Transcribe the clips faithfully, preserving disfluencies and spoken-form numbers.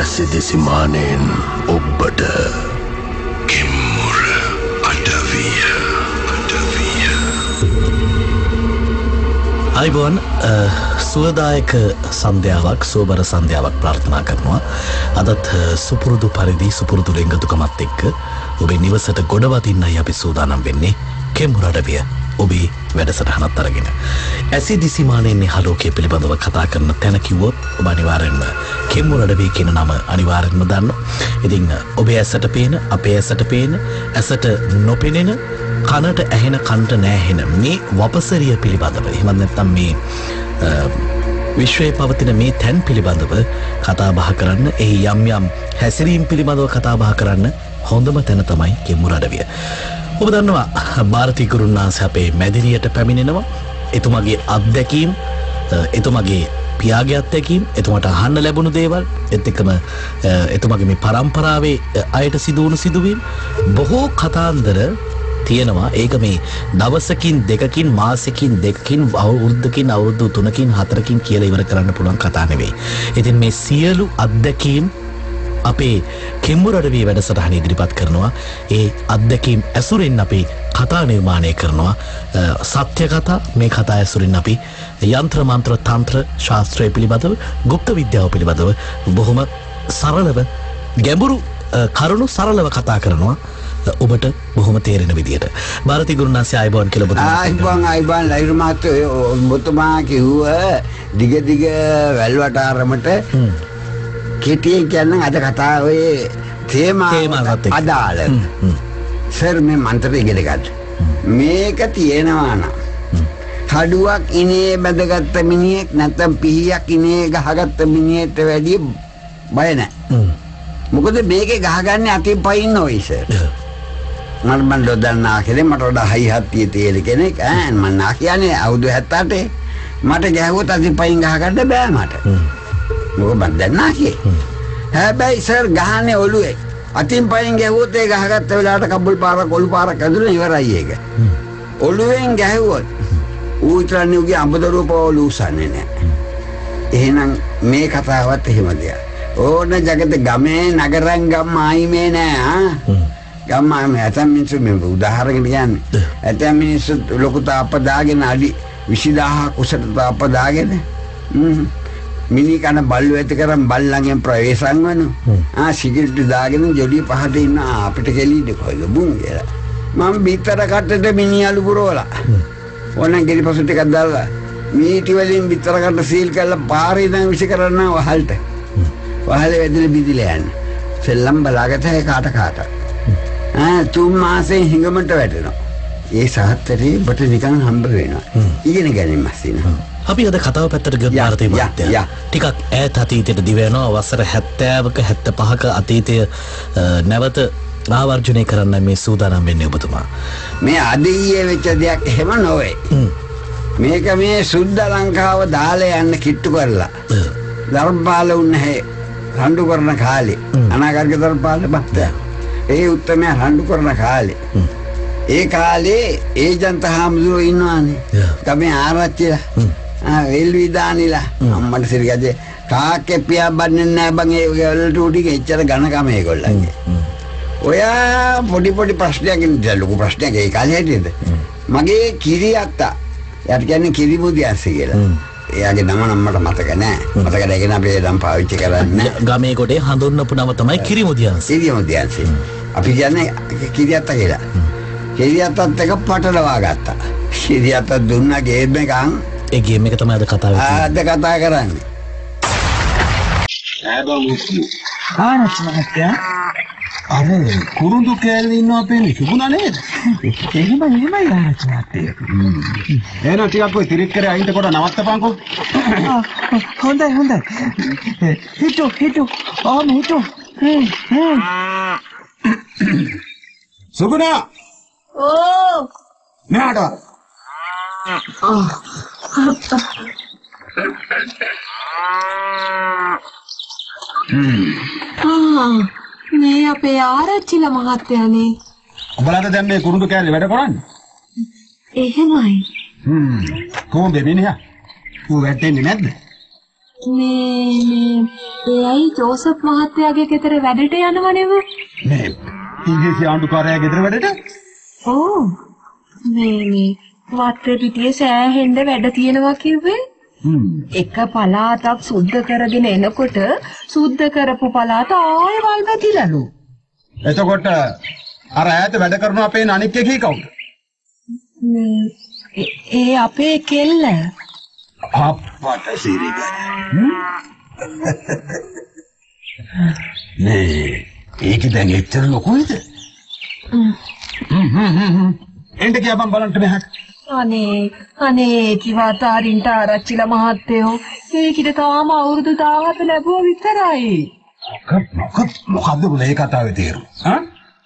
ඇසිදිසි මානෙන් ඔබට කෙම්මුර අඩවිය අඩවිය අයිබෝන් සුවදායක සන්ධ්‍යාවක් සුවබර සන්ධ්‍යාවක් ප්‍රාර්ථනා කරනවා. අදත් සුපුරුදු පරිදි සුපුරුදු ලෙංගතුකමත් එක්ක ඔබේ නිවසට ගොඩවදින්නයි අපි සූදානම් වෙන්නේ. කෙම්මුර අඩවිය ඔබේ වැඩසටහනත් අරගෙන ඇසිදිසි මානෙන් නිහාලෝකයේ පිළිබඳව කතා කරන තැන කිව්වොත් ඔබ අනිවාර්යෙන්ම කෙම්මුර අඩවිය කියන නම අනිවාර්යෙන්ම දන්නවා. ඉතින් ඔබේ ඇසට පේන, අපේ ඇසට පේන, ඇසට නොපෙනෙන, කනට ඇහෙන, කනට නැහැ මේ වපසරිය පිළිබඳව, එහෙම නැත්නම් මේ විශ්වයේ පවතින මේ තැන් පිළිබඳව කතා බහ කරන්න, එහි යම් යම් හැසිරීම් පිළිබඳව කතා බහ කරන්න හොඳම තැන තමයි කෙම්මුර අඩවිය. ඔබ දන්නවා ಭಾರತೀಯ ගුරුන්වහන්සේ අපේ මැදිරියට පැමිණෙනවා. එතුමාගේ අත්දැකීම්, එතුමාගේ පියාගේ අත්දැකීම්, එතුමාට අහන්න ලැබුණු දේවල්, ඒත් එක්කම එතුමාගේ මේ පරම්පරාවේ අයට සිදු වුණු සිදුවීම් බොහෝ කතාන්දර තියෙනවා. ඒක මේ දවසකින් දෙකකින් මාසෙකින් දෙකකින් අවුරුද්දකින් අවුරුදු තුනකින් හතරකින් කියලා ඉවර කරන්න පුළුවන් කතා නෙවෙයි. ඉතින් මේ සියලු අත්දැකීම් අපේ කෙම්මුර අඩවිය වැඩසටහන ඉදිරිපත් කරනවා. ඒ අත්දැකීම් ඇසුරින් අපි කතා නිර්මාණය කරනවා. සත්‍ය කතා, මේ කතා ඇසුරින් අපි යන්ත්‍ර මන්ත්‍ර තන්ත්‍ර ශාස්ත්‍රය පිළිබඳව, গুপ্ত විද්‍යාව පිළිබඳව බොහොම සරලව ගැඹුරු කරුණු සරලව කතා කරනවා. ඔබට බොහොම තේරෙන විදියට. ಭಾರತೀಯ ගුරුන්වහන්සේ ආයිබෝන් කියලා ඔබතුමා. ආයිබෝන් ආයිබෝන් ලයිරු මහත්තයෝ ඔබතුමා කිව්ව දිග දිග වැල්වට ආරමට කෙටියෙන් කියන්න අද කතාවේ තේමාවට අදාළ සර් මේ මන්ත්‍රය ඉගෙන ගන්න. මේක තියෙනවා නම් කඩුවක් ඉනේ බැඳගත්ත මිනිහෙක් නැත්නම් පිහියක් ඉනේ ගහගත්ත මිනිහෙට වැඩිය බය නැහැ. මොකද මේකේ ගහගන්නේ අතින් පයින් නොයි සර්. මම මන් දන්නා කෙනෙක් මට වඩා හයි හත්තිය තියෙන කෙනෙක් ඈ මම නා කියන්නේ අවුරුදු හැත්තෑ අටේ මට ගැහුවොත් අතින් පයින් ගහගන්න බෑ මට. මොකද මන් දන්නා කියේ. හැබැයි සර් ගහන්නේ ඔළුවේ. අතින් පයින් ගැහුවොත් ඒ ගහගත්ත වෙලාවට කබුල් පාරක් ඔලු පාරක් ඇදුණා ඉවරයි ඒක. ඔළුවෙන් ගැහුවොත් ඌ ඉතරන්නේ උගේ අඹදරුව පොළු උසන්නේ නැහැ. එහෙනම් මේ කතාවත් එහෙම දෙයක්. ඕන ජගත ගමේ නගරන් ගම් ආයිමේ නෑ ආ. ගම් ආයිමේ ඇතම් මිනිස්සු මේ උදාහරණයක් කියන්නේ. ඇතම් මිනිස්සු ලොකු තාප්ප දාගෙන අඩි විසිදාහක් උසට තාප්ප දාගෙන මිනි කන බල්ලු ඇති කරන් බල්ලන්ගෙන් ප්‍රවේශම් වෙනු. ආ සිගරට් දාගෙන ජොඩි පහට ඉන්න අපිට කෙලීද කොයිද බුන් කියලා. මම බිත්තර කට්ටට මිනිහලු පුරවලා. ඕන ගෙඩිපසු ටිකක් දාලා මීටි වලින් බිත්තර කට්ට සීල් කරලා පාරේ ඉඳන් විසි කරන්න වහල්ට. වහලේ වැදිලා බිදිලා යන්න. සෙල්ලම් බලාගත ඒ කාට කාට. ආ තුන් මාසෙන් හිඟමට වැටෙනවා. ඒ සහත්තරේ බට නිකන් හම්බ වෙනවා. ඉගෙන ගැනීම අසින. අපි අද කතාව පැත්තට ගිය ಭಾರತೀಯ මහත්තයා ටිකක් ඈත අතීතයට දිව යනවා. වසර හැත්තෑවක හැත්තෑපහක අතීතය නැවත ආවර්ජනය කරන්න මේ සූදානම් වෙන්නේ ඔබතුමා. මේ අද ඊයේ වෙච්ච දෙයක් එහෙම නොවේ. මේක මේ සුද්ධ ලංකාව දාලා යන්න කිට්ටු කරලා. ධර්මපාල උන්නේ රණ්ඩු කරන කාලේ අනාගාරික ධර්මපාල බක්තයා ඒ උත්තමයා රණ්ඩු කරන කාලේ ඒ කාලේ ඒජන්ත හාමුදුරුවෝ ඉන්නවානේ. ගමේ ආරච්චිලා ආ වෙල්වි දානිලා අම්මට සිරිගදේ කාක්කේ පියා බන්නේ නැහැ බං ඒ වලට උඩින් එච්චර ඝනකම ඒගොල්ලන්ගේ. ඔයා පොඩි පොඩි ප්‍රශ්නයක් ඉඳලා ලොකු ප්‍රශ්නයක් ඒ කාලේ හිටියද මගේ කිරි අත්තා යට කියන්නේ කිරි මුදියන්ස කියලා. එයාගේ නම නම් මට මතක නෑ. මතක නැගෙන අපි නම් පාවිච්චි කරන්නේ. ගමේ කොටේ හඳුන්වපු නම තමයි කිරිමුදියන්ස. කිරිමුදියන්ස. අපි කියන්නේ කිරියත්ත කියලා. කිරියත්තත් එක පටලවා ගත්තා. කිරියත්ත දුන්නා ගේම් එකන්. ඒ ගේම් එක තමයි අද කතා වෙන්නේ. අද කතා කරන්නේ. ආබා මුස්ලි. ආනත් මහත්තයා. අර කුරුඳු කෑල්ලේ ඉන්නවා පෙන්නේ තිබුණා නේද? එහෙම එහෙමයි ආනත් මහත්තයා. එහෙනම් ටිකක් ඔය තිරිත් කරේ අයින්ට කොට නවත්තපන්කෝ. හොඳයි හොඳයි. හිටු හිටු. ආම හිටු. හ්ම් හ්ම්. සුගුණා. ඕ. නෑඩ. ආ. හ්ම්. ආ. මේ අපේ ආරච්චිලා මහත්තයානේ. ඔබලාට දැන් මේ කුරුඳු කෑල්ලේ වැඩ කරන්නේ? එහෙමයි. හ්ම්. කොහොමද මිනිහා? ඌ වැටෙන්නේ නැද්ද? මේ එයයි ජෝසප් මහත්තයාගේ ගෙදර වැඩට යනව නෙව? මේ ඉංග්‍රීසි ආණ්ඩුකාරයා ගෙදර වැඩට? ඕ මේ මේ වත්තේ පිටියේ සෑහෙන්න වැඩ තියෙනවා කිව්වේ? හ්ම්. එක පළාතක් සුද්ධ කරගෙන එනකොට සුද්ධ කරපු පළාත ආයෙ වල් වැටිලාලු. එතකොට අර ඈත වැඩ කරන අපේ අනික් එකේ කවුද? ඒ අපේ කෙල්ල. අප්පට සිරිගය. නේ ඒක දැන් එච්චර ලොකුයිද? හ්ම් හ්ම් හ්ම්. එන්න ගියා බලන්න මෙහාට. අනේ අනේ කිව්වා තාරින්ට ආරච්චිලා මහත්තයෝ ඒකිට තාම අවුරුදු දහහක ලැබුවා විතරයි. මොකක් මොකක් මොකද්ද මේ කතාවේ තේරුම? හා?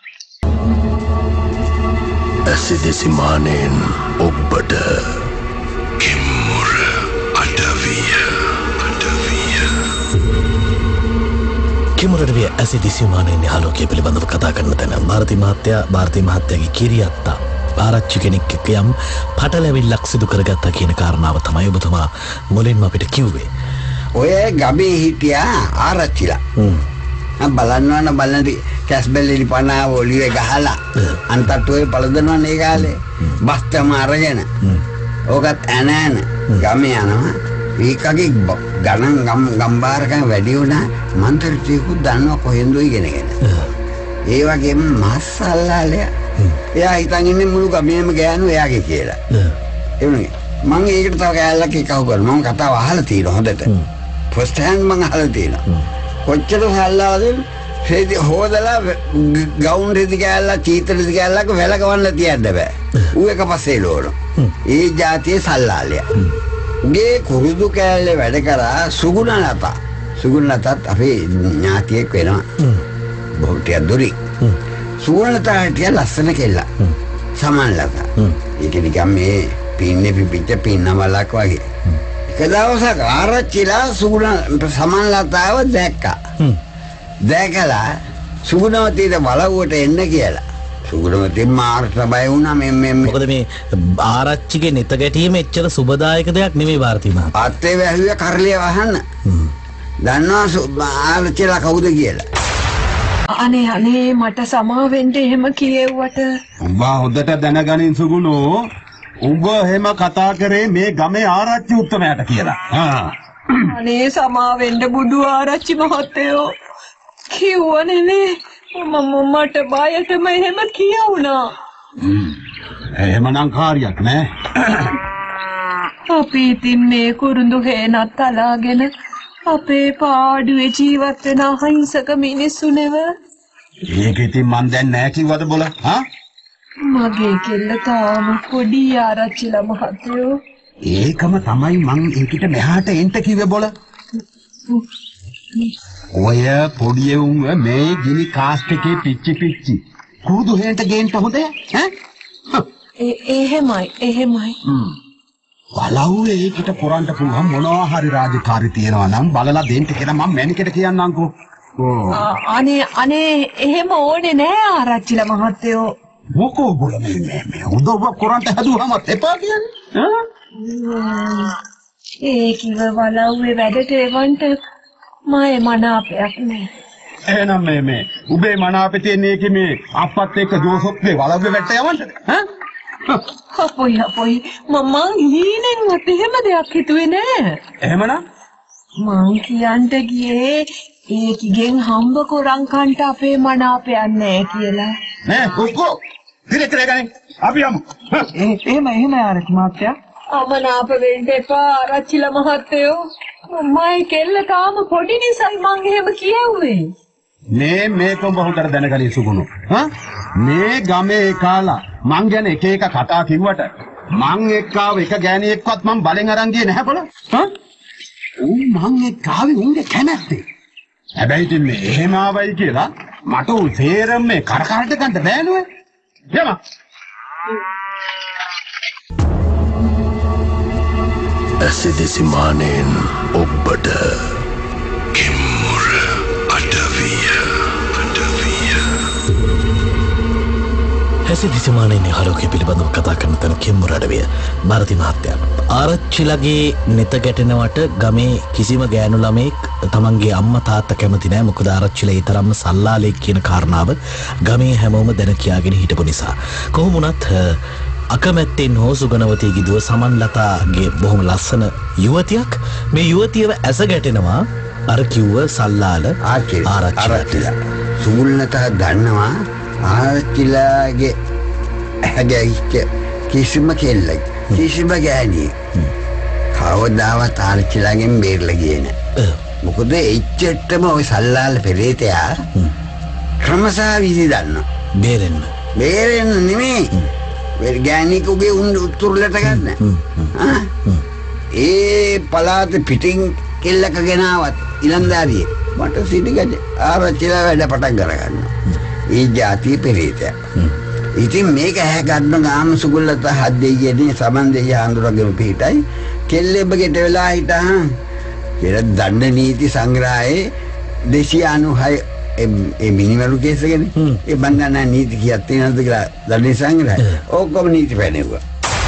ඇසිදෙසි මානෙන් ඔබට කිම්මුර අඩවිය අඩවිය කිමුරටවිය ඇසිදිසි මානෙන් ආලෝකය පිළිබඳව කතා කරන තැන ಭಾರತಿ මහත්තයා ಭಾರತಿ මහත්තයාගේ කිරියත්තා ආරච්චි කෙනෙක් එක්ක යම් පටලැවිල්ලක් සිදු කරගත්තා කියන කාරණාව තමයි ඔබතුමා මුලින්ම අපිට කිව්වේ. ඔය ගමේ හිටියා ආරච්චිලා. හ්ම්. බලන්නවන බලන්න කැස්බෙල්ලි පනාව ඔලිවේ ගහලා අන්තට්ටුවේ පළදනවන ඒ කාලේ බස්තම අරගෙන ඕකත් ඇන ඇන ගමේ යනවා. වීකගේ ගණන් ගම් ගම්බාරකම් වැඩි වුණා මන්ත්‍රීතුකුත් දන්නවා කොහෙන්ද ඉගෙනගෙන. ඒ වගේම මාස්සල්ලාලය එයා හිතන් ඉන්නේ මුළු ගමේම ගෑනු එයාගේ කියලා. ඒ වුණේ මම ඒකට තව කෑල්ලක් එකව කරනවා. මම කතාව අහලා තියෙනවා හොඳට. ෆස්ට් හෑන්ඩ් මම අහලා තියෙනවා. කොච්චර හල්ලාද රෙදි හොදලා ගවුන් රෙදි කෑල්ලක් චීත රෙදි කෑල්ලක් වැලකවන්න තියන්න බෑ. ඌ එක පස්සේ ලෝන. ඒ જાතියේ සල්ලාලය. ගේ කුරුදු කෑල්ලේ වැඩ කරා සුගුණලතා. සුගුණලතත් අපේ ඥාතියෙක් වෙනවා. බොහෝ ටික දුරි. සුගුණලතා හිටිය ලස්සන කෙල්ල. සමන්ලතා. ඒක නිකන් මේ පින්නේ පිපිච්ච පින්නමලක් වගේ. එක දවසක් ආරච්චිලා සුගුණ සමන්ලතාව දැක්කා. දැකලා සුගුණවතීට බලවුවට එන්න කියලා. සුගුණවතී මාර්ට බය වුණා මේ මේ මොකද මේ ආරච්චිගේ නෙත ගැටීම එච්චර සුබදායක දෙයක් නෙමෙයි ಭಾರತಿ මහත්තයා. අත්තේ වැහුවේ කරලිය වහන්න. දන්නවා ආරච්චිලා කවුද කියලා. අනේ අනේ මට සමාවෙන්න එහෙම කියෙව්වට. උඹ හොඳට දැනගනින් සුගුණෝ. උඹ එහෙම කතා කරේ මේ ගමේ ආරච්චි උත්තමයාට කියලා. හා. අනේ සමාවෙන්න බුදු ආරච්චි මහත්තයෝ. කිව්ව නෙමෙයි. මම මට බයටම එහෙම කියවුණා. එහෙමනම් කාර්යයක් නෑ. අපි ඉතින් මේ කුරුඳු හේනත් අලාගෙන අපේ පාඩුවේ ජීවත් වෙන අහිංසක මිනිස්සු නෙව. ඒක ඉතින් මන් දැන් නෑ කිව්වද බොල? හා? මගේ කෙල්ල තාම පොඩි ආරච්චිලා මහත්තයෝ. ඒකම තමයි මං ඒකිට මෙහාට එන්න කිව්වේ බොල. ඔය පොඩි උන් මේ ගිනි කාස්ට් එකේ පිච්චි පිච්චි කුරුදු හේන්ට ගේන්න හොඳ ඈ? ඒ එහෙමයි එහෙමයි. බලවුවේ ඒකිට පුරන්න පුළුවන් මොනවා හරි රාජකාරී තියෙනවා නම් බලලා දෙන්න කියලා මම මැනිකට කියන්නම්කෝ. අනේ අනේ එහෙම ඕනේ නෑ ආරච්චිලා මහත්තයෝ. මොකෝ බොල මේ මේ උදව් කරන්ට හදුවම එපා කියන්නේ ඈ? ඒ කිව බලවුවේ වැඩට එවන්ට මගේ මනාපයක් නෑ. එහෙනම් මේ මේ උඹේ මනාපේ තියෙන එකේ මේ අප්පත් එක්ක ජෝසොප්ගේ වලව්වේ වැට්ට යවන්නද? ඈ? අපොයි අපොයි මම හීනෙන්වත් එහෙම දෙයක් හිතුවේ නෑ. එහෙමනම් මං කියන්ට ගියේ ඒකිගෙන් හම්බ කරන් කන්ට අපේ මනාපයක් නෑ කියලා. නෑ කොක්කෝ දිරේට ගන්නේ අපි යමු. එහෙම එහෙම ආරච්චි මහත්තයා. අමනාප වෙන්න එපා ආරච්චිලා මහත්තයෝ. මයි කෙල්ල තාම පොඩි නිසායි මං එහෙම කියෙව්වේ. මේ මේක උඹ හොඳට දැනගනි සුගුණු. හා? මේ ගමේ කාලා මං ගැන එක එක කතා කිව්වට මං එක්කාව එක ගෑණියෙක්වත් මං බලෙන් අරන් ගියේ නැහැ බල. හා? උන් මං එක්කාවේ උන්ගේ කැමැත්තේ. හැබැයි ඉතින් මේ එහෙම ආවයි කියලා මට උන් තේරෙම මේ කරකරට ගන්න බෑනුවේ. යම. ඇසිදෙසි මානෙන් ඔබට කිම්මුර අඩවිය අඩවිය හැසි දිසමානයේ නිහාලෝකයේ පිළිබඳව කතා කරන තැන කෙම්මුර අඩවිය ಭಾರತಿ මහත්තයා. ආරච්චිලගේ නෙත ගැටෙනවට ගමේ කිසිම ගෑනු ළමෙක් තමන්ගේ අම්මා තාත්තා කැමති නැහැ. මොකද ආරච්චිලා ඒ තරම්ම සල්ලාලෙක් කියන කාරණාව ගමේ හැමෝම දැන කියාගෙන හිටපු නිසා. කොහොම වුණත් අකමැත්තෙන් හෝ සුගනවතීගේ දුව සමන්ලතාගේ බොහොම ලස්සන යුවතියක් මේ යුවතියව ඇස ගැටෙනවා අර කිව්ව සල්ලාල ආරච්චිලා. සුගුල්නතා දන්නවා ආරච්චිලාගේ ඇහැගැහිච්ච කිසිම කෙල්ලෙක් කිසිම ගෑණියෙක් කවදාවත් ආරච්චිලාගෙන් බේරලා ගියේ නැහැ. මොකද එච්චරටම ওই සල්ලාල පෙරේතයා ක්‍රමසා විසි දන්නවා. බේරෙන්න. බේරෙන්න නෙමෙයි. ගෑණියෙකුගේ උන් උතුරලට ගන්න. ඒ පළාත පිටින් කෙල්ලක ගෙනාවත් ඉලන්දාරියෙක් මට සිටිගජ ආරච්චිලා වැඩ පටන් කරගන්නවා. ඒ ජාතිය පෙරේතයා. ඉතින් මේක ඇහැ ගන්න ගාම සුගුල්ලත හත් දෙයියනේ සමන් දෙයිය හඳුරගෙන පිටයි කෙල්ලෙබ ගෙට වෙලා හිටහන් කියලා දණ්ඩ නීති සංග්‍රහයේ දෙසිය අනූහය ඒ මිනිමරු කේස් එකනේ ඒ බංගනා නීති කියක් තියෙනවද කියලා දණ්ඩ සංග්‍රහය ඔක්කොම නීති පැනෙවුවා.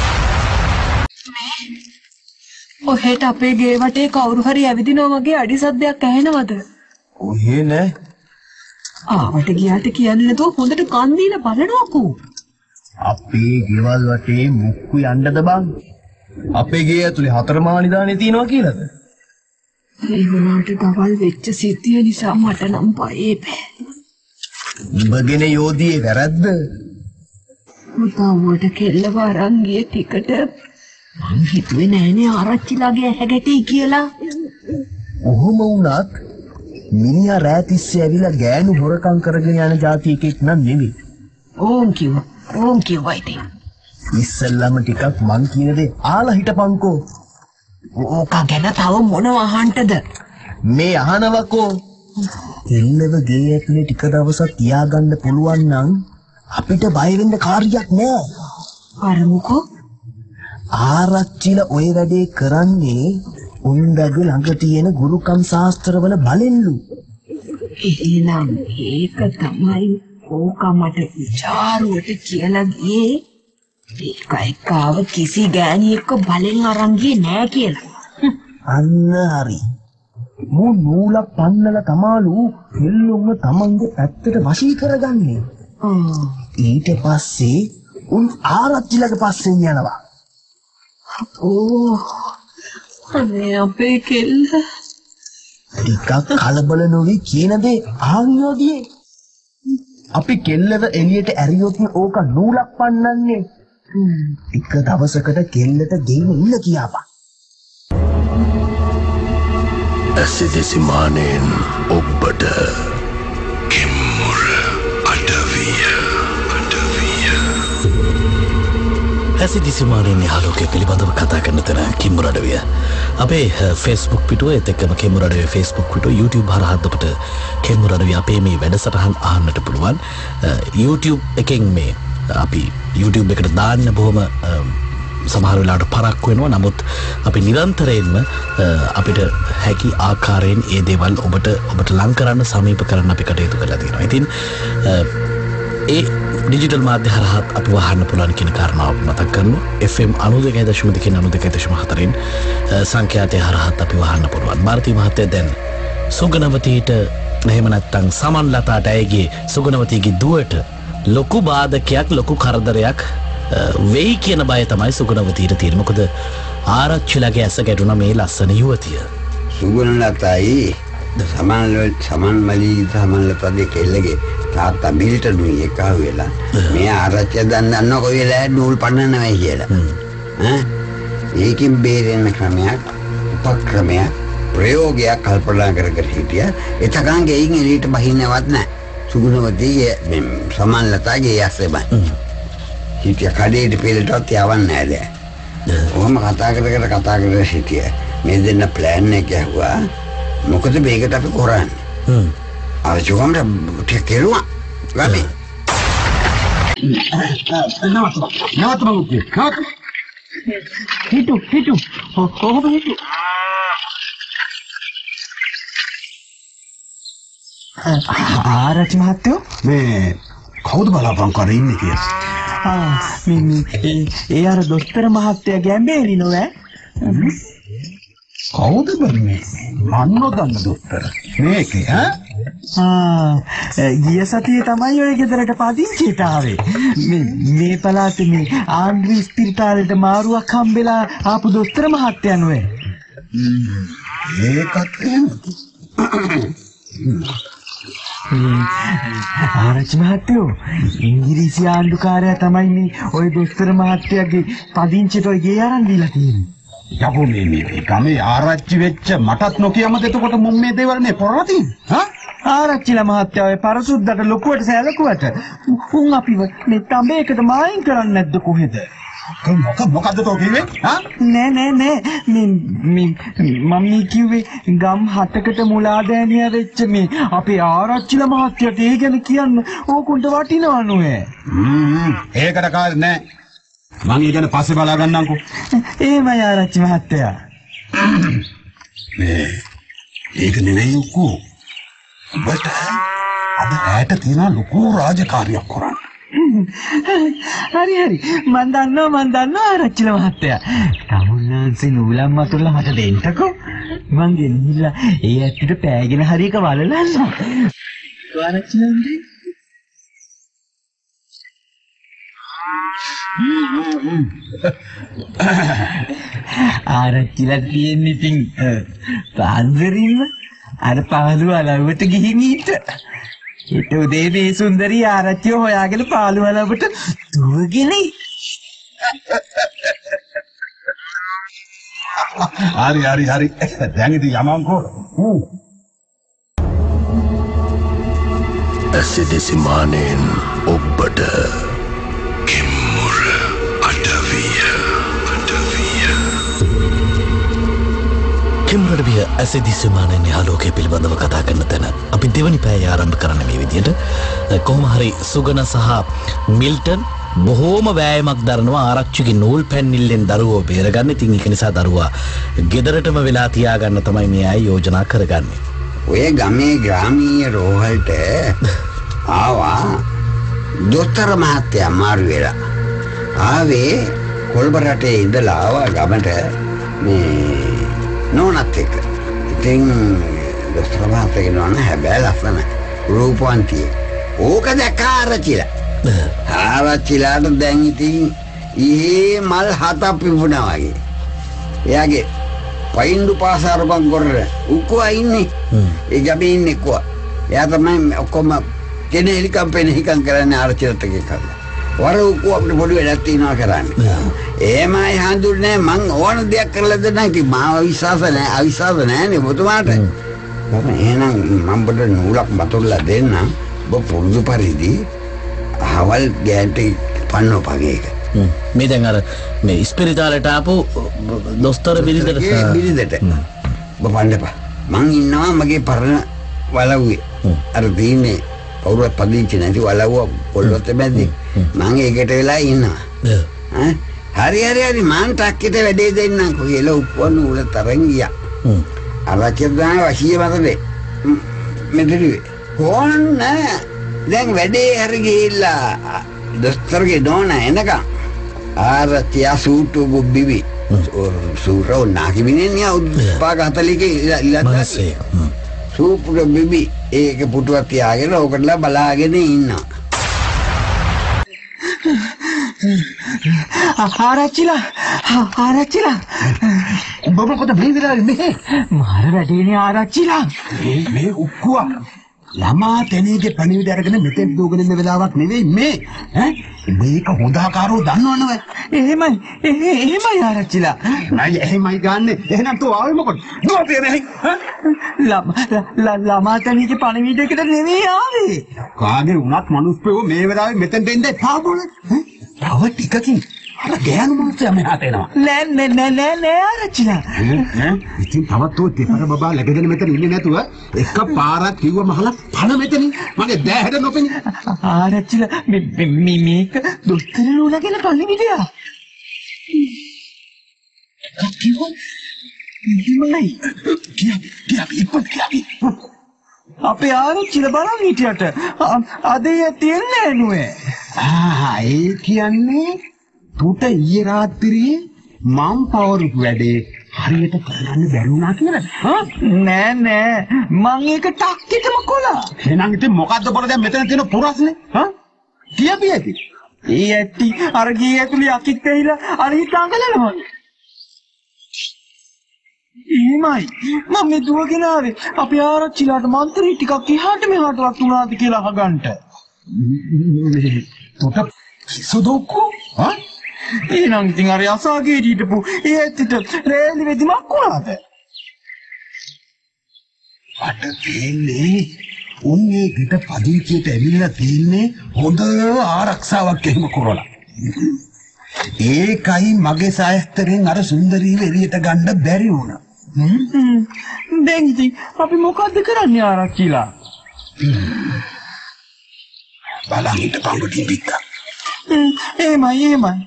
ඔහෙට අපේ ගේ වටේ කවුරු හරි ඇවිදිනවා වගේ අඩි සද්දයක් ඇහෙනවද? ඔහේ නෑ. ආවට ගියාට කියන්නේ නැතුව හොඳට කන් දීලා බලනවකෝ. අපේ ගෙවල් වටේ මුක්කු යන්නද බං? අපේ ගේ ඇතුලේ හතර මානි දානේ තියනවා කියලාද? ඒ වුණාට දවල් වෙච්ච සිද්ධිය නිසා මට නම් බයේ බෑ. උඹගෙන යෝධියේ වැරද්ද? උතාවට කෙල්ලව අරන් ගිය ටිකට මං හිතුවේ නෑනේ ආරච්චිලාගේ ඇහැ ගැටේ කියලා. ඔහොම වුණත් මිනිහා රැතිස්සේ ඇවිල්ලා ගෑනු හොරකම් කරගෙන යන જાති එකෙක් නම් නෙවෙයි. ඕම් කිව්වා. ඕම් කිව්වා ඉතින්. ඉස්සෙල්ලාම ටිකක් මං කියන දේ ආලා හිටපන්කෝ. ඕක ගැන තව මොනව අහන්නද? මේ අහනවකෝ. එල්ලව ගේ ඇතුලේ ටික දවසක් තියාගන්න පුළුවන් නම් අපිට බය වෙන්න කාර්යයක් නෑ. අරමුකෝ. ආරච්චිලා ඔය වැඩේ කරන්නේ උන්දගේ ළඟ තියෙන ගුරුකම් ශාස්ත්‍රවල බලෙන්ලු. එහෙනම් ඒක තමයි ඕක මට විචාරුවට කියලා ගියේ. ඒක එක්කව කිසි ගෑණියෙක්ව බලෙන් අරන් ගියේ නෑ කියලා. අන්න හරි. මෝ නූලක් පන්නලා තමාලු එල්ලුම තමන්ගේ පැත්තට වශී කරගන්නේ. ඊට පස්සේ උන් ආරච්චිලගේ පස්සෙන් යනවා. ඕ අනේ අපේ කෙල්ල ටිකක් කලබල නොවි කියන දේ ආවියෝදියේ. අපි කෙල්ලව එළියට ඇරියොත් ඕක නූලක් පන්නන්නේ. ටික දවසකට කෙල්ලට ගෙයින් ඉන්න කියාපන්. ඇසිදිසි මානෙන් ඔබට කෙම්මුර අඩවිය අඩවිය හැසි දිසිමානයේ නිහාලෝකයේ පිළිබඳව කතා කරන තැන කෙම්මුර අඩවිය. අපේ Facebook පිටුව ඒත් එක්කම කෙම්මුර අඩවිය Facebook පිටුව YouTube හරහා අපට කෙම්මුර අඩවිය අපේ මේ වැඩසටහන් අහන්නට පුළුවන්. YouTube එකෙන් මේ අපි YouTube එකට දාන්න බොහොම සමහර වෙලාවට පරක්කු වෙනවා. නමුත් අපි නිරන්තරයෙන්ම අපිට හැකි ආකාරයෙන් ඒ දේවල් ඔබට ඔබට ලං කරන්න සමීප කරන්න අපි කටයුතු කරලා තියෙනවා. ඉතින් ඒ ඩිජිටල් මාධ්‍ය හරහා අපි වහන්න පුළුවන් කියන කාරණාව මතක් කරනවා. F M ninety two point two ninety two point four න් සංඛ්‍යාතය හරහා අපි වහන්න පුළුවන්. ಭಾರತಿ මහත්තයා දැන් සුගනවතීට එහෙම නැත්නම් සමන්ලතාට ඇයගේ සුගනවතීගේ දුවට ලොකු බාධකයක් ලොකු කරදරයක් වෙයි කියන බය තමයි සුගනවතීට තියෙන. මොකද ආරච්චිලගේ ඇස ගැටුණා මේ ලස්සන යුවතිය. සුගනලතයි සමන් සමන් මලි සමන්ලතගේ කෙල්ලගේ තාත්තා මිලිටරි එකව වෙලා මේ ආරච්චිය දන්නව කොහෙලා නූල් පන්නනවා කියලා. ඈ ඒකින් බේරෙන්න ක්‍රමයක් උපක්‍රමයක් ප්‍රයෝගයක් කල්පනා කර කර හිටියා. එතකන් ගෙයින් එළියට බහින්නවත් නැහැ. සුගනවතීගේ සමන්ලතගේ ඇස්සෙමයි. හිටිය කඩේට පිළිටවත් යවන්නේ නැහැ. ඔහොම කතා කර කර කතා කර හිටියා. මේ දෙන්න ප්ලෑන් එක ඇහුවා. මොකද මේකට අපි කරන්නේ? හ්ම්. අර ජොගම්ට ටික කෙරුවා. ගමේ. නවත්ත. නවත්ත මොකද? නවත්ත. හිටු හිටු. කොහොම හිටු? ආරච්චි මහත්තයෝ මේ කවුද බලාපන් කරේ ඉන්නේ කියලා. ආ මේ මේ ඒ අර දොස්තර මහත්තයා ගැඹේනි නෝ ඈ කවුද බන්නේ? මන් නොදන්න දොස්තර. මේකේ ඈ? ආ ගිය සතියේ තමයි ඔය ගෙදරට පදිංචිට ආවේ. මේ මේ පළාතේ මේ ආන්ද්‍රි ස්පිරිතාලෙට මාරුවක් හම්බෙලා ආපු දොස්තර මහත්තයා නෝයි. ඒකත් එහෙම. ආරච්චි මහත්තයෝ ඉංග්‍රීසි ආණ්ඩුකාරයා තමයි මේ ඔය දොස්තර මහත්තයාගේ පදිංචිට ඔය ගේ අරන් දීලා තියෙන්නේ. යකෝ මේ මේ ගමේ ආරච්චි වෙච්ච මටත් නොකියමද එතකොට මුම් මේ දේවල් මේ පොරලා තියෙන්නේ? හා? ආරච්චිලා මහත්තයා ඔය පරසුද්දට ලොකුවට සැලකුවට උන් අපිව මේ තඹේකට මායින් කරන්නේ නැද්ද කොහෙද? මොකක් මොකද්ද තෝ කිව්වේ? හා? නෑ නෑ නෑ මේ මේ මම කිව්වේ ගම් හතකට මුලාදෑනියා වෙච්ච මේ අපේ ආරච්චිලා මහත්තයාට ඒ ගැන කියන්න ඕකුන්ට වටිනවා නෝයේ. හ්ම් ඒකට කාර් නෑ. මං ඒ ගැන පස්සේ බලා ගන්නම්කෝ. එහෙමයි ආරච්චි මහත්තයා. මේ ඒක නෙවෙයි උකෝ. ඔබට අද ඇයට තියෙන ලොකු රාජකාරියක් කරන්න. හරි හරි මන් දන්නවා මන් දන්නවා ආරච්චිලා මහත්තයා. තමුන්නාන්සේ නූලම් මතුල්ලා මට දෙන්නකෝ. මං ගෙනිහිල්ලා ඒ ඇත්තට පෑගෙන හරි එක වලලන්නවා. ආරච්චිලා උන්දේ ආරච්චිලා තියෙන්නේ ඉතින් පාන්දරින්ම අර පාළු අලව්වට ගිහින් ඉන්න. ඊට උදේ මේ සුන්දරී ආරච්චිව හොයාගෙන පාළු අලව්වට දුවගෙන හරි හරි හරි දැන් ඉතින් යමන්කෝ. ඇසිදිසි මානෙන් ඔබට කිම්මුර අඩවිය අඩවිය කිම්රඩවිය ඇසිදිසි මානෙන් යාලෝකයේ පිළිබඳව කතා කරන තැන අපි දෙවනි පැය ආරම්භ කරන්න මේ විදිහට. කොහොම හරි සුගන සහ මිල්ටන් බොහෝම වෑයමක් දරනවා ආරච්චිගේ නූල් පැන්නිල්ලෙන් දරුවෝ බේරගන්න. ඉතින් ඒක නිසා දරුවා ගෙදරටම වෙලා තියාගන්න තමයි මේ අය යෝජනා කරගන්නේ. ඔය ගමේ ග්‍රාමීය රෝහලට ආවා දොස්තර මහත්තයා මාරු වෙලා. ආවේ කොළඹ රටේ ඉඳලා ආවා ගමට මේ නෝනත් එක්ක. ඉතින් දොස්තර මහත්තයාගේ නෝන හැබැයි ලස්සන රූපවන්තිය. ඕක දැක්ක ආරච්චිලා. ආරච්චිලාට දැන් ඉතින් ඊයේ මල් හතක් පිපුණා වගේ. එයාගේ පයින්දු පාසාරපන් කරර උකුවා ඉන්නේ. ඒ ගමේ ඉන්නේ උකුවා. එයා තමයි ඔක්කොම කෙනෙහිකම් පෙනෙහිකම් කරන්නේ ආරච්චිලත් එක්ක කරලා. වර උකුවා අපිට පොඩි වැඩක් තියෙනවා කරන්නේ. එහෙමයි හඳුන්නේ මං ඕන දෙයක් කරලා දෙන්න ඉතින් මාව විශ්වාස නැහැ අවිශ්වාස නැහැනේ ඔබතුමාට. මම එහෙනම් මම බඩ නූලක් බතුල්ලා දෙන්න. ඔබ පුරුදු පරිදි අවල් ගෑන්ටි පන්නෝ පගේක. මේ දැන් අර මේ ඉස්පිරිතාලට ආපු දොස්තර බිරිඳට බිරිඳට ඔබ පන්නපා. මං ඉන්නවා මගේ පරණ වලව්වේ. අර දීන්නේ කවුරුත් පදිංචි නැති වලව්ව පොළොත් මැද්දේ. මං ඒකට වෙලා ඉන්නවා. ඈ හරි හරි හරි මං ටක්කෙට වැඩේ දෙන්නම් කොහෙල උප්පන්න උල තරන් ගියා. අරචිය දාන වශිය මතනේ. මෙතනුවේ කොන්න දැන් වැඩේ හරි ගිහිල්ලා දොස්තරගේ නෝන එනකම් ආරච්චි සූටු බුබ්බිවි සූරෝ නාකිමිනේ නිය උපාග හතලිකේ ඉලක්ක සූපු බිබි ඒක පුටුවක් තියාගෙන ඕකටලා බලාගෙන ඉන්නවා. ආරච්චිලා ආරච්චිලා ඔබ මොකද මේ වෙලාවේ මෙහෙ? මාර වැඩේනේ ආරච්චිලා. මේ මේ උක්කුවා ළමා තැනේගේ පණිවිඩ අරගෙන මෙතෙක් දුවගෙන ඉන්න වෙලාවක් නෙවෙයි මේ. ඈ මේක හොඳාකාරෝ දන්නවනව. එහෙමයි එහෙමයි ආරච්චිලා. නයි එහෙමයි ගන්නෙ. එහෙනම් තෝ ආවේ මොකද? දුවපේ නැහැ. ළමා තැනේගේ පණිවිඩයකට නෙවෙයි ආවේ. කාගේ වුණත් මිනිස්සුෝ මේ වෙලාවේ මෙතෙන්ට එන්න එපා බෝල. තව ටිකකින් අර ගෑනු මිනිස්සයා මෙහාට එනවා. නෑ නෑ නෑ නෑ නෑ ආරච්චිලා. ඈ ඉතින් තවත් ඔය දෙපර බබා läගගෙන මෙතන ඉන්නේ නැතුව එක පාරක් කිව්ව මහලා පණ මෙතනින් මගේ දෑහැට නොපෙනී. ආරච්චිලා මේ මේක දොස්තර නෝනාගෙන පණිවිඩයක්. කිව්වා ඉතිමයි කියා කියා ඉක්මන් කියා අපේ ආරච්චිලා බලන් හිටියට අද ඒ තියන්නේ නුවේ. ආ ඒ කියන්නේ පුත ඊයේ රාත්‍රියේ මම් පවරුපු වැඩේ හරියට කරන්න බැරි වුණා කියලා. හා නෑ නෑ මං ඒක ටක්කිටම කොලා. එහෙනම් ඉතින් මොකද්ද බල දැන් මෙතන තියෙන පුරස්නේ? හා කියපිය ඇති. ඒ ඇටි අර ගියේ ඇතුලේ අකිත් ඇහිලා අර හිත අඟලනවා. එහෙමයි මම මේ දුවගෙන ආවේ අපි ආරච්චිලාට මන්ත්‍රී ටිකක් එහාට මෙහාට වත් උනාද කියලා අහගන්න. පුත සුදුකෝ හා එහෙනම් ඉතින් අර අසාගේ හිටපු ඒ ඇත්තට රේලි වෙදි මක් වුණාද? අට දෙන්නේ උන්නේ පිට පදිංචියට ඇවිල්ලා තින්නේ හොඳ ආරක්ෂාවක් එහෙම කරලා. ඒකයි මගේ සායස්තරෙන් අර සුන්දරීව එළියට ගන්න බැරි වුණා. දැන් ඉතින් අපි මොකද්ද කරන්නේ ආරච්චිලා? බලන් හිට පංගුටි පිටා. එහෙමයි එහෙමයි.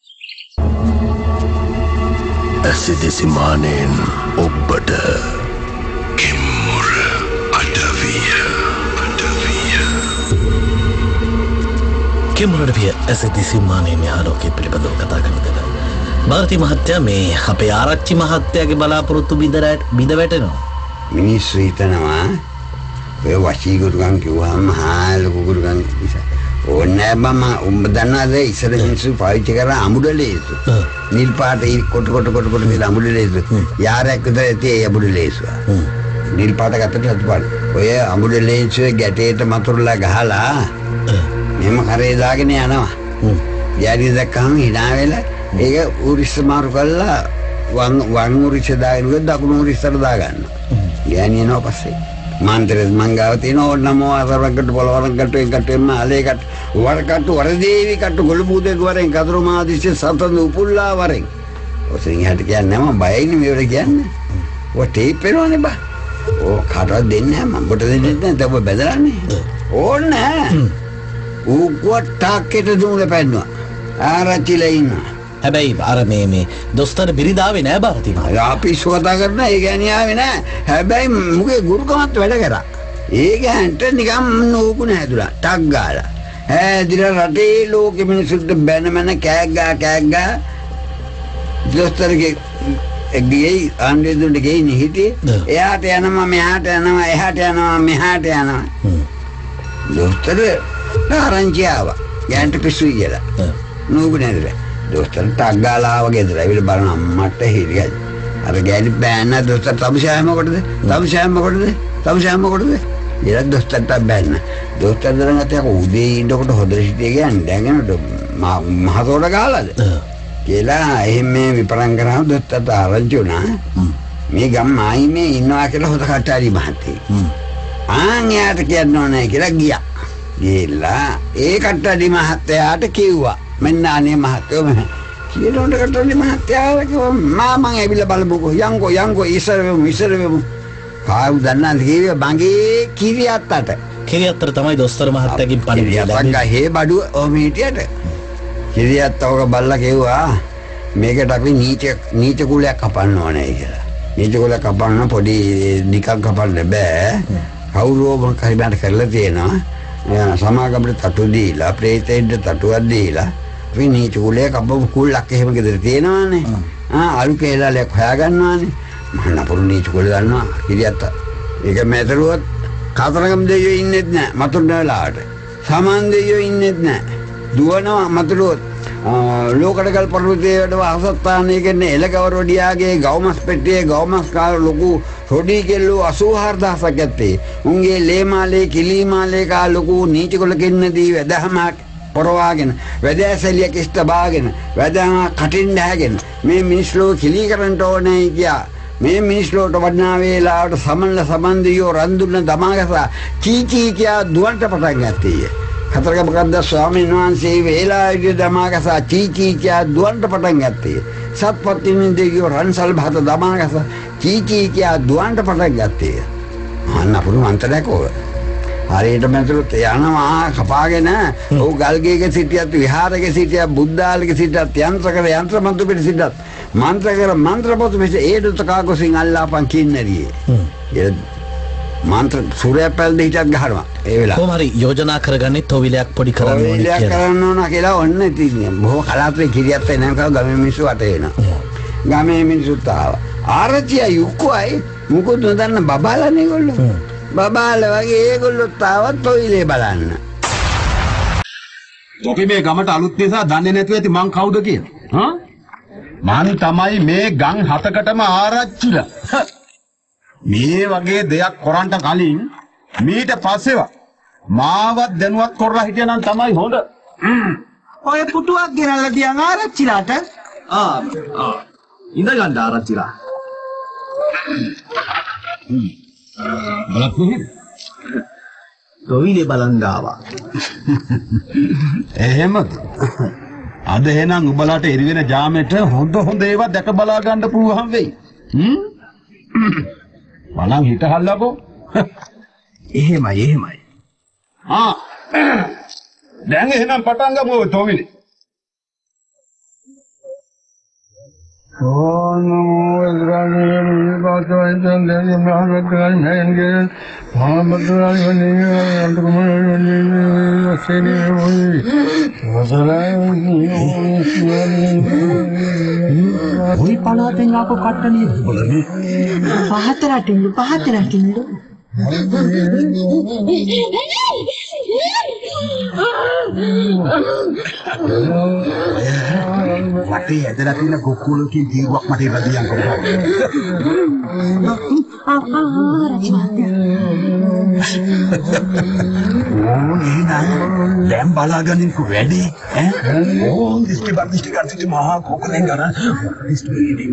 ඇසිදිසි මානෙන් ඔබට කිම්මුර අඩවිය අඩවිය කිම්මුරට විය ඇසිදිසි මානෙන් ආලෝකය පිළිබඳව කතා කරනද භාරති මහත්තයා මේ අපේ ආරච්චි මහත්තයාගේ බලාපොරොත්තු බිඳරට බිඳ වැටෙනවා. මිනිස්සු හිතනවා ඔය වශී ගුරුගන් කිව්වම හා ලොකු ගුරුගන් නිසා ඕනෑ මම උඹ දන්නවද ඉස්සර මිනිස්සු පාවිච්චි කරා අමුඩලේසු. නිල් පාට කොට කොට කොට කොට මේ අමුඩලේසු. යාරයක් විතර ඇති ඒ අමුඩලේසු. නිල් පාට ගත්තට සතු පාට. ඔය අමුඩලේසු ගැටේට මතුරුලා ගහලා මෙහෙම කරේ දාගෙන යනවා. යාරි දැක්කම hina වෙලා ඒක උරිස්ස මාරු කළා වම් වම් උරිස්ස දාගෙන දකුණු උරිස්සට දාගන්න. ගෑනියනවා පස්සේ මාන්තරෙත් මංගාව තියෙන ඕනම අතරකට පොළවරකට එකට එන්න ආලේකට වරකට වරදේවි කට ගොළුබූදේ වරෙන් කතරු මාදිස්සේ සතන් උපුල්ලා වරෙන් ඔසින් හැට කියන්නේ මම බයයිනේ මේවට කියන්නේ ඔය ටේප් වෙනවනේ බා ඕ කාටවත් දෙන්නේ නැහැ මම කොට දෙන්නේ නැහැ ඔබ බෙදලානේ ඕනේ ඌ කොට්ටක්කෙට දුමුල පැන්නවා ආරච්චිලා ඉන්නවා හැබැයි අර මේ මේ දොස්තර බිරිදාවේ නෑ භාරති මහත්තයා. අපි සුවතා කරන ඒ ගෑණි ආවේ නෑ. හැබැයි මුගේ ගුරුකමත් වැඩ කරා. ඒ ගෑන්ට නිකම් නෝකුණ හැදුලා. ටක් ගාලා. හැදිලා රටේ ලෝකෙ මිනිස්සුන්ට බැන මැන කෑග් ගා කෑග් ගා දොස්තරගේ එක්දිගේ ආණ්ඩුවේ දුන්න ගෙයින් හිටියේ. එයාට යනවා මෙහාට යනවා එහාට යනවා මෙහාට යනවා. දොස්තර ආරංචි ආවා. ගෑන්ට පිස්සුයි කියලා. නෝකුණ හැදුලා. දොස්තර ටග්ගාලාව ගෙදර ඇවිල්ලා බලන අම්මට හිරියයි. අර ගෑණි බෑන්න දොස්තර තමුසෑම කොටද? තමුසෑම කොටද? තමුසෑම කොටද? ඊළඟ දොස්තරට බෑන්න. දොස්තර දරංගත් යක උදේ ඉන්නකොට හොදට සිටියේ ගෑණි දැන්ගෙනට මහතෝඩ ගහලාද? කියලා එහෙම මේ විපරම් කරාම දොස්තරට ආරංචි වුණා. මේ ගම් ආයි මේ ඉන්නවා කියලා හොද කට්ටාරි මහත්තයෙක්. ආන් යාට කියන්න ඕනේ කියලා ගියා. ගිහලා ඒ කට්ටාරි මහත්තයාට කිව්වා මෙන්න අනේ මහත්තයෝ මම කියනොට කට්ටාරි මහත්තයා කිව්වා මා මං ඇවිල්ලා බලමුකෝ යංකෝ යංකෝ ඉස්සර වෙමු ඉස්සර වෙමු කාව දන්නන්ද කිව්වේ මගේ කිරියත්තට කිරියත්තට තමයි දොස්තර මහත්තයාගෙන් පණිවිඩය ලැබෙන්නේ හේ බඩුව ඔහම හිටියට කිරියත්තවක බල්ලා කිව්වා මේකට අපි නීච නීච කුලයක් කපන්න ඕනේ කියලා නීච කුලයක් කපන්න පොඩි නිකක් කපන්න බෑ කවුරුව මොකක් හරි බෑට කරලා තියෙනවා සමාගමට තටු දීලා ප්‍රේතෙන්ට තටුවක් දීලා අපි නීච කුලේ කපපු කුල්ලක් එහෙම ගෙදර තියෙනවානේ ආ අලු කේලාලයක් හොයාගන්නවානේ මම නපුරු නීච කුලේ දන්නවා කිරියත්ත ඒක මෙතරුවත් කතරගම දෙයියෝ ඉන්නෙත් නෑ මතුරුන වෙලාවට සමන් දෙයියෝ ඉන්නෙත් නෑ දුවනවා මතුරුවත් ලෝකඩගල් පර්වතයේ වැඩ වාසස්ථානයේ කියන්නේ එලගවරොඩියාගේ ගවමස් පෙට්ටියේ ගවමස් කාර ලොකු රොඩි කෙල්ලෝ අසූ හාරදාසක් ඇත්තේ උන්ගේ ලේමාලේ කිලිමාලේ කා ලොකු නීචකොල කෙන්නදී වැදහමක් පොරවාගෙන වැදෑසැලියක් ඉස්ත බාගෙන වැදහම කටින් දැහැගෙන මේ මිනිස්ලෝ කිලි කරන්න ඕනේ කියා මේ මිනිස්ලෝට වඩනා වේලාවට සමන්ල සමන්දියෝ රන්දුන්න දමාගසා චීචී කියා දුවන්ට පටන් ගත්තේ කතරගම කද්ද ස්වාමීන් වහන්සේ වේලාවේදී දමාගසා චීචී කියා දුවන්ට පටන් ගත්තේ සත්පත්තිනින් දෙවියෝ රන්සල් භාත දමාගසා චීචී කියා දුවන්ට පටන් ගත්තේ අන්න අපුරු මන්තරයකෝ හරියට මැතුරුත් යනවා කපාගෙන ඔව් ගල්ගේක සිටියත් විහාරයක සිටියත් බුද්ධාලයක සිටියත් යන්ත්‍ර කර යන්ත්‍ර මන්ත්‍ර පිට සිටියත් මන්ත්‍ර කර මන්ත්‍ර පොත පිට ඒදුත කාගොසින් අල්ලාපන් කින්නරියේ මන්ත්‍ර සූර්යයා පැල්ද හිටත් ගහනවා ඒ වෙලාව. කොහොම හරි යෝජනා කරගන්නේ තොවිලයක් පොඩි කරන්න ඕනේ කියලා. තොවිලයක් කරන්න ඕන කියලා ඔන්න ඉතින් බොහෝ කලාතුරේ කිරියත් එනකම් ගමේ මිනිස්සු අතේ එනවා. ගමේ මිනිස්සුත් ආවා. ආරච්චිය යුක්කෝයි මොකද නොදන්න බබාලානේ ඒගොල්ලෝ. බබාලා වගේ ඒගොල්ලොත් ආවත් තොවිලේ බලන්න. අපි මේ ගමට අලුත් නිසා දන්නේ නැතුව ඇති මං කවුද කියලා. හා? මං තමයි මේ ගම් හතකටම ආරච්චිලා. මේ වගේ දෙයක් කරන්න කලින් මීට පස්සේව මාවත් දැනුවත් කරලා හිටියනම් තමයි හොඳ. ඔය පුටුවක් ගෙනල්ලා තියන් ආරච්චිලාට. ආ ආ ඉඳ ගන්න ආරච්චිලා. බලත් නෙහෙද? තොවිලේ බලන් ආවා. එහෙමද? අද එහෙනම් උඹලාට එරිවෙන ජාමෙට හොඳ හොඳ ඒවා දැක බලා ගන්න පුළුවන් වෙයි. හ්ම්? බලන් හිටහල්ලකෝ. එහෙමයි එහෙමයි. ආ. දැන් එහෙනම් පටන් ගමු ඔය තොවිලේ. ඕනෝ ඉස්රායෙල් විපාතයෙන් දෙන්නේ මහත්කම් නැංගේ මහමතුරාලි වනේ අන්තකමනේ සෙනේ ඔයි ඔයි පලාතෙන් ආපු කට්ටනිය බලන්නේ පහත රටින් පහත රටින් වටේ ඇදලා තියෙන කොක්කුලකින් දීරුවක් මට ඉබදියන් කරනවා. ඕනේ නෑ දැන් බලාගන්නකෝ වැඩි ඈ ඕන් දිස්ටි බදිස්ටි කර්තිටි මහා කොකලෙන් ගන්න දිස්ටි ඉදින්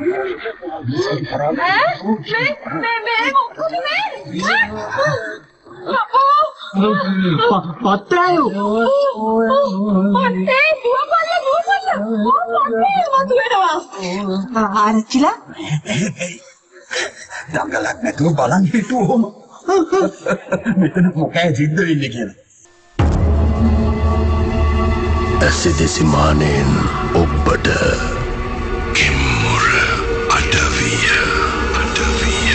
මේ මේ මේ මොකද මේ පත්‍රායෝ පොට්ටේ දුවපල්ල දුවපල්ල පොට්ටේ මතුවෙනවා ආරච්චිලා දඟලක් නැතුව බලන් හිටුවොම මෙතන මොකයි සිද්ධ වෙන්නේ කියලා. ඇසිදිසි මානෙන් ඔබට කිම්මුර අඩවිය අඩවිය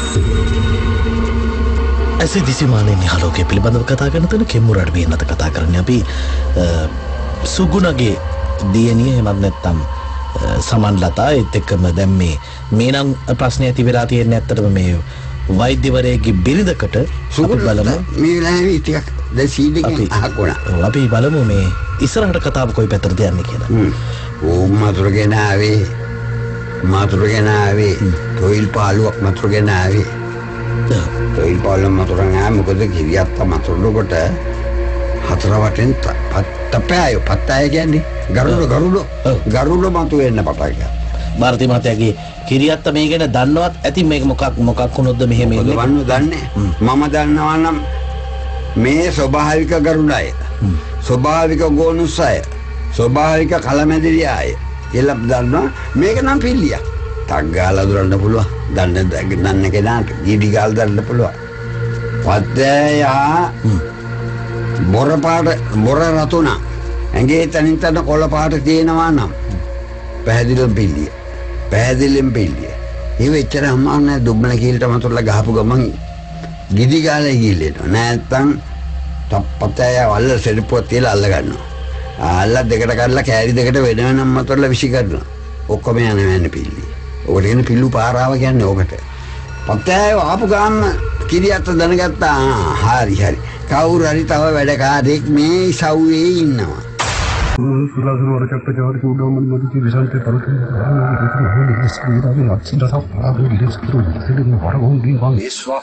ඇසිදිසි මානෙන් නිහලෝකය පිළිබඳව කතා කරන තැන කෙම්මුර අඩවිය නැත කතා කරන්නේ අපි සුගුණගේ දියණිය එහෙමත් නැත්නම් සමන්ලතා ඒත් එක්කම දැන් මේ මේනම් ප්‍රශ්නය ඇති වෙලා තියෙන්නේ ඇත්තටම මේ වෛද්‍යවරයෙක්ගේ බිරිඳකට අපි බලමු මේ වෙලාවේ ටිකක් දැන් සීඩිකෙන් අහකුණා. අපි බලමු මේ ඉස්සරහට කතාව කොයි පැත්තටද යන්නේ කියලා. ඕ මතුරුගෙන ආවේ මතුරුගෙන ආවේ තොইল පාලුවක් මතුරුගෙන ආවේ. තොইল පාලුව මතුරුගෙන ආවේ මොකද කිරියත්ත මතුරුකොට හතර වටෙන් තපෑයෝ පත්තය කියන්නේ ගරුඩ ගරුඩ ගරුඩ මතු වෙන්න පටන් ගත්තා. ಭಾರತಿ මහත්තයාගේ කිරියත්ත මේ ගැන දන්නවත් ඇති මේක මොකක් මොකක් වුණොත්ද මෙහෙම ඉන්නේ වන්න දන්නේ මම දන්නවා නම් මේ ස්වභාවික ගරුඩය ස්වභාවික ගෝනුසය ස්වභාවික කලමැදිරියය කියලා දන්නවා මේක නම් පිල්ලියක් ටක් ගාලා දුරන්න පුළුවන් දන්න දන්න කෙනාට ගිඩි ගාල් දාන්න පුළුවන් පද්දයා බොර පාට බොර රතුණා ඇඟේ තනින් තන කොළ පාට තියෙනවා නම් පැහැදිලිවම පිල්ලිය පැහැදිලිවම පිල්ලිය ඒ වෙච්චර අම්මානේ දුම්බල කීලට මතුරලා ගහපු ගමන් ගිඩි ගාලා ගිල්ලෙනවා නැත්තම් තප්පතය වල්ල සෙඩපුවක් තියලා අල්ල ගන්නවා අල්ල දෙකට කඩලා කෑලි දෙකට වෙන වෙනම මතුරලා විසි කරනවා ඔක්කොම යන යන්නේ පිල්ලිය ඔකට කියන්නේ පිල්ලු පාරාව කියන්නේ ඕකට පත්තය ආපු ගාම කිරියත් දැනගත්තා හරි හරි කවුරු හරි තව වැඩකාරයෙක් මේ ඉසව්වේ ඉන්නවා සුලාසුර වරකට ජාති උඩම මොදිති විසන්තේ පරුතේ ඉස්කීරාවේ අක්ෂින්දස ආවි ඉස්කීරු ඉතින් වරගොන් දී වන් ඉස්වා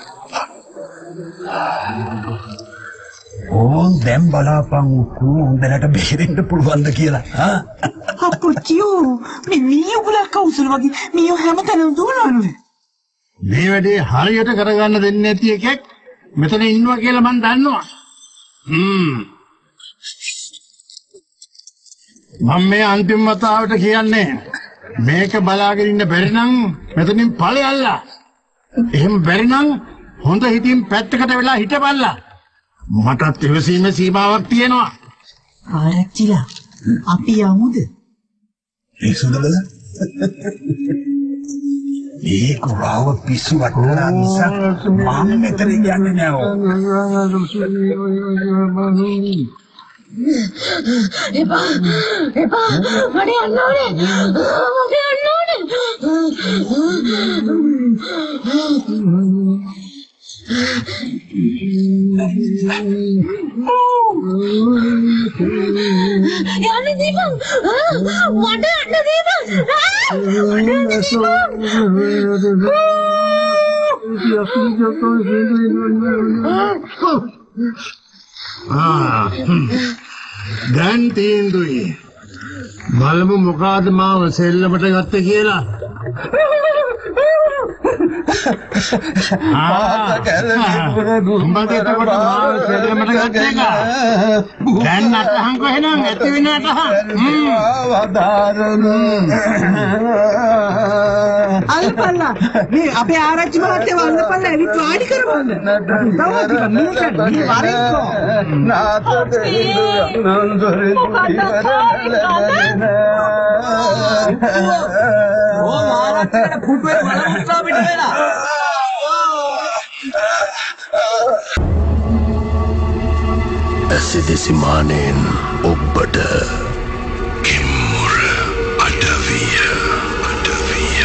ඕන් දැන් බලාපන් උකු හොඳට බෙහෙරෙන්න පුළුවන්ද කියලා හා අප්පුච්චියෝ මේ මීයුගලා කවුසල වගේ මීයෝ හැමතැනම දුවනවනේ මේ වැඩේ හරියට කරගන්න දෙන්නේ නැති එකෙක් මෙතන ඉන්නවා කියලා මම දන්නවා. හ්ම්. මම මේ අන්තිම වතාවට කියන්නේ මේක බලාගෙන ඉන්න බැරි නම් මෙතනින් ඵලයල්ලා. එහෙම බැරි නම් හොඳ හිතින් පැත්තකට වෙලා හිටපල්ලා. මටත් ඉවසීමේ සීමාවක් තියෙනවා. ආරච්චිලා අපි යමුද? ඒ සුදබල මේක රාව පිස්සු වටලා නිසා මම මෙතන යන්නේ නෑ. එපා එපා මට යන්න ඕනේ මට යන්න ඕනේ යන්න දීපන් මට යන්න දීපන් මට යන්න දීපන්. දැන් තීන්දුවයි බලමු මොකද මාව සෙල්ලමට ගත්තේ කියලා. උඹට එතකොට මාව සෙල්ලමට ගත්තේ නෑ. දැන් නටහන් කොහෙනම් ඇති වෙන නටහන්. අල්පල්ලා මේ අපේ ආරච්චි මහත්තයා වන්දපල්ලා ඇවිත් වාඩි කරවන්න. තවත් මේක මේ වරෙන්කෝ. ඕ මාරච්චිට පුටුවේ වල මුත්‍රා පිට වෙලා. ඇසිදිසි මානෙන් ඔබට කිම්මුර අඩවිය අඩවිය.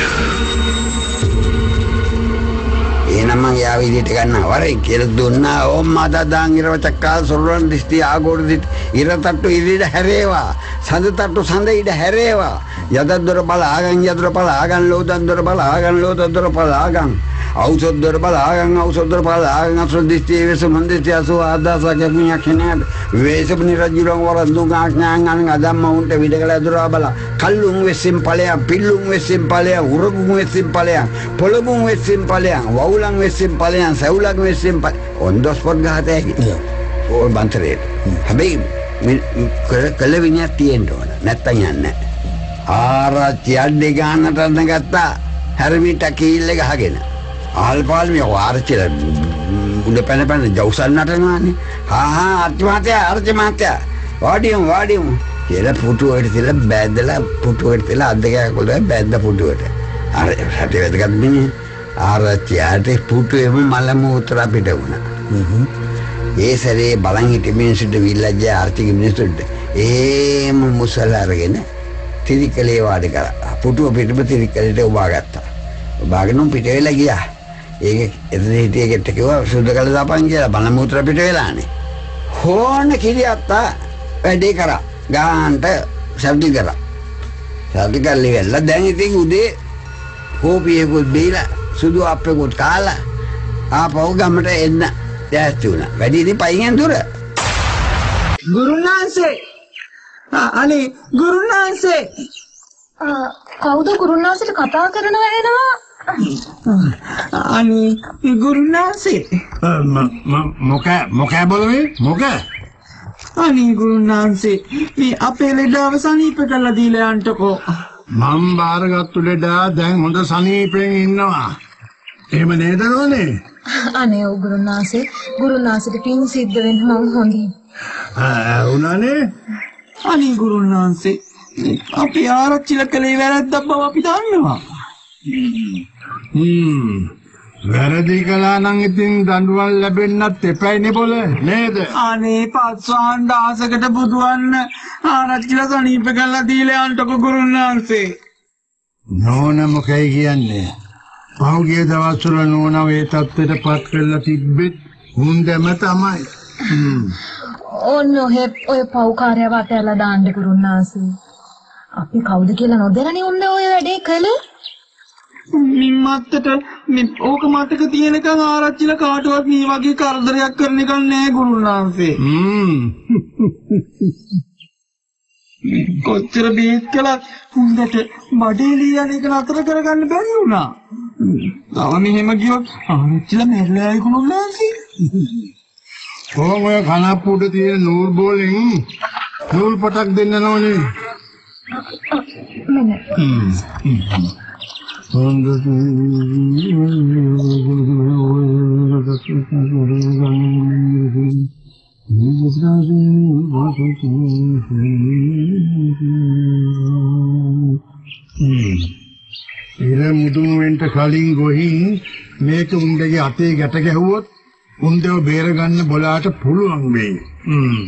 එහෙනම් මං යා විදිහට ගන්න වරේ කියලා දුන්නා. ඕම් මාදාදාන් ඉරව චක්කාල් සොරන් දිස්ති ආගෝඩ දිත් ඉර තට්ටු ඉරිද හැරේවා. සඳ තට්ටු සඳ ඉඩ හැරේවා. යදද්දොර බල ආගන් යදොර බල ආගන් ලෝදන්දොර බල ආගන් ලෝදන්දොර බල ආගන් ඖෂධදොර බල ආගන් ඖෂධදොර බල ආගන් අසො දිස්ති වෙස මන්දිස්ති අසෝ ආදාසක මියක් නේ වේසබනි රජුරන් වරන්දුන් ආඥාන් අන් අදම්ම උන්ට විදකල දොර බල කල්ලුන් වෙසින් ඵලයන් පිල්ලුන් වෙසින් ඵලයන් උරගුන් වෙසින් ඵලයන් පොළඹුන් වෙසින් ඵලයන් වවුලන් වෙසින් ඵලයන් සැවුලන් වෙසින් ඔන්දොස් පොත් ගහතේ ඕ බන්තරේ හැබැයි කල විඤ්ඤාත් තියෙන්න ඕන නැත්තම් යන්නේ ආරච්චි අඩේ ගන්නට අඳ ගත්තා හැරමිට කීල් එක ගහගෙන ආල්පාල් මේ ආරච්චිලා උඩ පැන පැන ජවුසන් නටනවානේ හා හා ආරච්චි මහත්තයා ආරච්චි මහත්තයා වාඩියමු වාඩියමු කියලා පුටුවට තියලා බැද්දලා පුටුවට තියලා අද්ද කෑකොළ බැද්ද පුටුවට අර රටේ වැදගත් මිනිහ ආරච්චි ආටේ පුටුවේම මල මූත්‍රා පිට වුණා. ඒ සැරේ බලන් හිටි මිනිස්සුන්ට විල්ලජ්ජ ආර්ථික මිනිස්සුන්ට ඒම මුසල අරගෙන තිරිකලේ වාඩි කරා. පුටුව පිටම තිරිකලේට උබා ගත්තා. උබාගෙන පිට වෙලා ගියා. ඒක එතන හිටිය එකට කිව්වා සුද්ධ කළ දාපන් කියලා බල මූත්‍ර පිට වෙලානේ. හෝන කිරියත්තා වැඩේ කරා. ගාන්ට සබ්දි කරා. සබ්දි කරලි වෙලා දැන් ඉතින් උදේ කෝපියකුත් බීලා සුදු අප්පෙකුත් කාලා ආපහු ගමට එන්න දැස්ති වුණා. වැඩි ඉතින් පයින් දුර. ගුරුනාන්සේ අනේ ගුරුනාන්සේ කවුද ගුරුනාන්සේට කතා කරනවා එනවා අනේ ගුරුනාන්සේ මොක මොක බලවේ මොක අනේ ගුරුනාන්සේ මේ අපේ ලෙඩාව සනීප කරලා දීලා යන්නකෝ. මම බාරගත්තු ලෙඩා දැන් හොඳ සනීපෙන් ඉන්නවා. එහෙම නේද නෝනේ? අනේ ඔව් ගුරුනාන්සේ ගුරුනාන්සේට පින් සිද්ධ වෙන්න මම හොඳින් ආ උනානේ. අනේ ගුරුනාන්සේ අපි ආරච්චිල කලේ වැරද්දක් බව අපි දන්නවා. හ්ම් වැරදි කළා නම් ඉතින් දඬුවම් ලැබෙන්නත් එපයිනේ බොල නේද? අනේ පස්වාන් දහසකට බුදුවන්න ආරච්චිල සනීප කරලා දීලා යන්නකෝ ගුරුනාන්සේ. නෝන මොකයි කියන්නේ? පහුගිය දවස්වල නෝන වේ තත්ත්වයට පත් කරලා තිබ්බෙත් හුන්දම තමයි. ඔන්න ඔය ඔය පව්කාරයව අතහැරලා දාන්න ගුරුනාන්සේ. අපි කවුද කියලා නොදැනනේ උන්න ඔය වැඩේ කළේ. මිම්මත්තට මේ ඕක මතක තියෙනකන් ආරච්චිල කාටවත් මේ වගේ කරදරයක් කරන එක නෑ ගුරුනාන්සේ. හ්ම්. කොච්චර බේත් කළත් හුන්දට බඩේ ලියන එක නතර කරගන්න බැරි වුණා. තව මෙහෙම ගියොත් ආරච්චිල මැරලා යයි ගුරුනාන්සේ. කොහොම ඔය කනප්පුඩ තියෙන නූල් බෝලෙන් නූල් පොටක් දෙන්න ඕනේ. හ්ම්. හොඳට ඉර මුදුන් වෙන්ට කලින් ගොහින් මේක උන්දගේ අතේ ගැට ගැහුවොත් උන්දව බේරගන්න බොලාට පුළුවන් වෙයි. හ්ම්.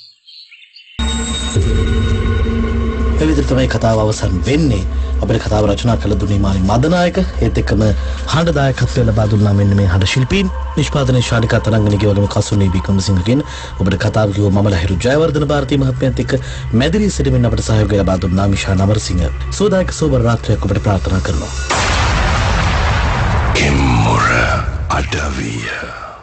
ඒ විදිහට තමයි කතාව අවසන් වෙන්නේ. අපේ කතාව රචනා කළ දුන්නේ මානි මදනායක. ඒත් එක්කම හඬ දායකත්වය ලබා දුන්නා මෙන්න මේ හඬ ශිල්පීන්. නිෂ්පාදනයේ ශානිකා තරංගනිගේ වගේම කසුනී වික්‍රමසිංහගෙන් ඔබට කතාව කිව්ව මම ලහිරු ජයවර්ධන ಭಾರತೀಯ මහත්මයාත් එක්ක මැදිරි සිටමින් අපට සහයෝගය ලබා දුන්නා මිෂා නවරසිංහ. සෝදායක සෝබර රාත්‍රියක් ඔබට ප්‍රාර්ථනා කරනවා. Kimura Adavia.